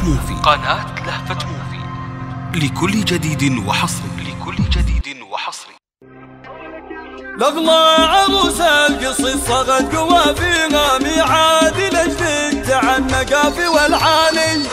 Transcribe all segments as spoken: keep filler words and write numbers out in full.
موفي. قناة لهفة موفي لكل جديد وحصري. لكل جديد وحصري. لغلا عروس القصيص صغت قوافيها ميعاد لجلك تعنقا في والعاني.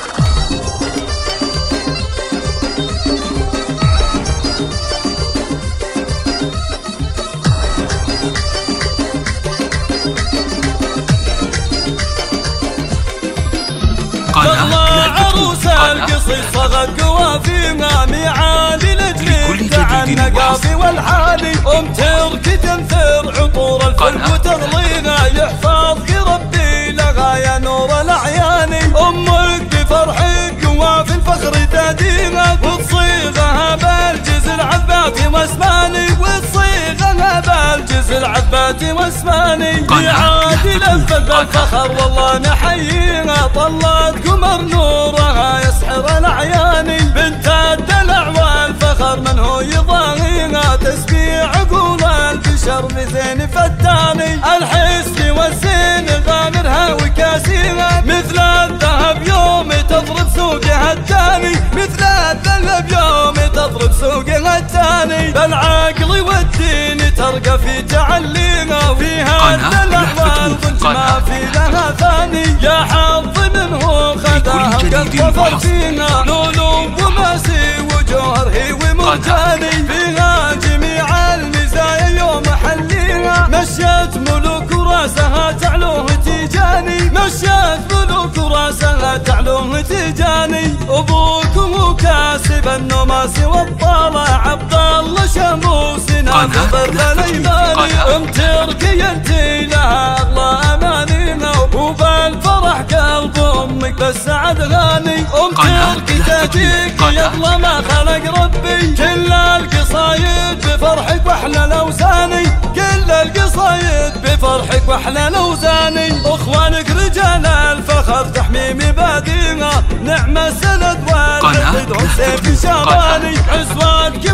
لغلا عروس القصيص صغت قوافيها ميعاد لجلك تعنقا في والعاني. ام تركي تنثر عطور الفلك وتغليها يحفظك ربي لها يا نور الاعياني. امك بفرحك قوافي الفخر تهديها وتصيغها بالجز العذبات واسماني. وتصيغها بالجز العذبات واسماني. ميعاد لفت بالفخر والله نحييها طلت قمر نورها يسحر الاعياني. بنت الدلع والفخر من هو يضاهيها تسبيع عقول البشر بزين فتاني. الحسن والزين غامرها وكاسيها مثل الذهب يوم تضرب سوقها الثاني. مثل الذهب يوم تضرب سوقها الثاني. بالعقل والدين ترقى في تعليها وفيها الدلع والغنج ما في لها ثاني. يا حظ منه خذاها وقد ظفر فيها لولو وماسي وجوهر هي ومرجاني. فيها جميع المزايا يوم حليها مشيت ملوك وراسها تعلوه تيجاني. مشيت ملوك وراسها تعلوه تيجاني. ابوكم كاسب النماس والطالع عبد الله شموسنا في ضرب الايماني. ام تركي انتي لها اغلى امانينا وبالفرح قلب امك بالسعد غاني. ام تركي تهديك يغلى ما خلق ربي كل القصايد بفرحك واحلى الاوزاني. كل القصايد بفرحك واحلى الاوزاني. اخوانك رجال الفخر تحمي مبادئها نعم السند والعقد وسيف شاماني. عزوانك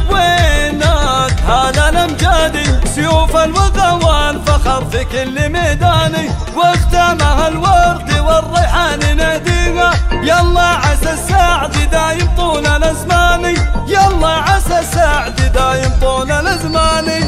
بوينات هذا الامجادي سيوف الوذا والفخر في كل ميداني. واختامها الورد والريحان ناديها يلا عسى السعد دايم طول الازمان. يلا عسى السعد دايم طول الازمان.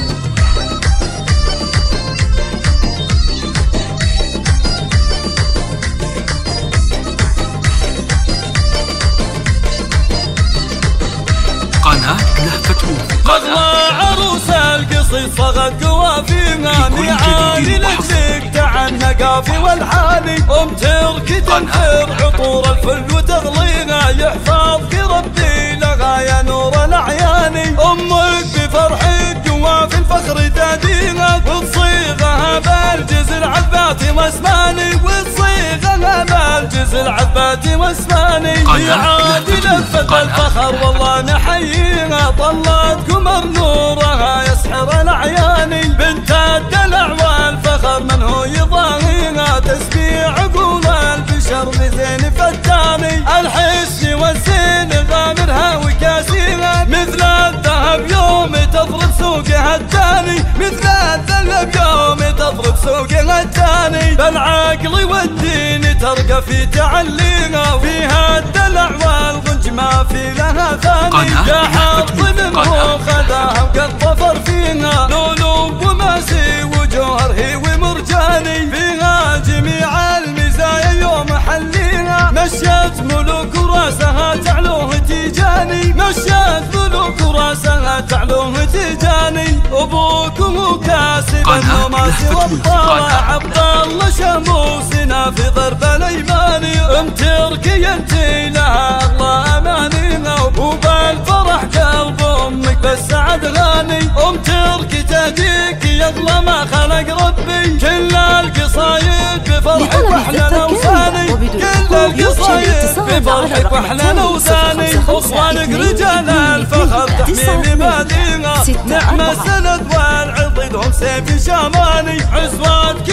قناة لهفة موفي. لغلا عروس القصيص صغت قوافيها ميعاد لجلك تعنقا في والعاني. ام تركي تنثر عطور الفل وتغليها يحفظك ربي لها يا نور الاعياني. امك بفرحك قوافي الفخر تهديها وتصيغها بالجز العذبات واسماني. وتصيغها بالجز العذبات واسماني. ميعاد لفت الفخر والله نحييها طلت قمر نورها يسحر الاعياني. بنت الدلع والفخر من هو يضاهيها تسبيع عقول البشر بزين فتاني. الحسن والزين غامرها وكاسيها مثل الذهب يوم تضرب سوقها الثاني. مثل الذهب يوم تضرب سوقها الثاني. بالعقل والدين ترقى في تعليها وفيها الدلع والغنج ما في لها ثاني. يا حظ منه خذاها وقد ظفر فيها لولو وماسي وجوهر هي ومرجاني. فيها جميع المزايا يوم حليها مشيت ملوك وراسها تعلوه تيجاني. مشيت ملوك وراسها تعلوه تيجاني. ابوكم كاسب النماس والطالع عبد الله شموسنا في ضرب الايماني. ام تركي انتي لها اغلى امانينا وبالفرح قلب امك بالسعد غاني. ام تركي تهديك يغلى ما خلق ربي كل القصايد بفرحك واحلى الاوزاني. كل القصايد بفرحك واحلى الاوزاني. اخوانك رجال الفخر تحمي مبادئها نعم السند والعضد هم سيف شاماني. عزوانك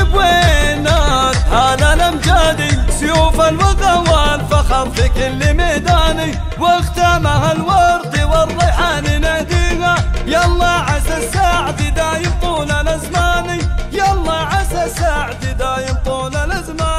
بوينات هذا الامجادي سيوف الوذا والفخر في كل ميداني. واختامها الورد والريحان ناديها يلا عسى السعد دايم طول الازمان. يلا عسى السعد دايم طول الازمان.